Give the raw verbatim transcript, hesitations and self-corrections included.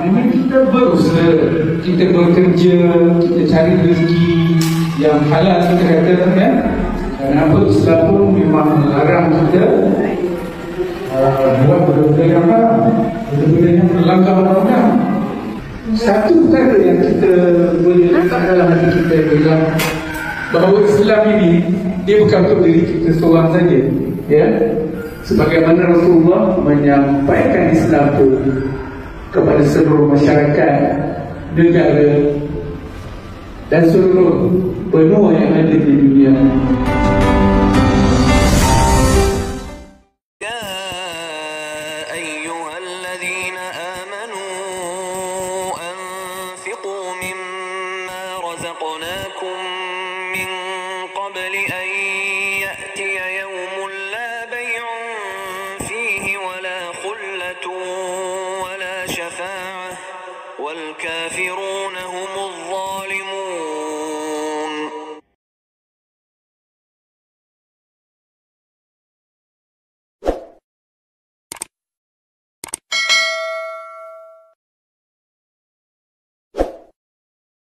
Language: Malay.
memang kita berusaha, kita bekerja, kita cari rezeki yang halal, kita kata ya. Kenapa Islam pun memang melarang kita uh, buat benda-benda yang haram, benda-benda yang melanggar undang-undang. Satu perkara yang kita boleh letak dalam hati kita ialah bahawa Islam ini dia bukan untuk diri kita seorang saja, ya. Sebagaimana Rasulullah menyampaikan Islam itu kepada seluruh masyarakat, negara dan seluruh benua yang ada di dunia. رزقناكم من قبل أن يأتي يوم لا بيع فيه ولا خلة ولا شفاعة والكافرون هم الظالمون.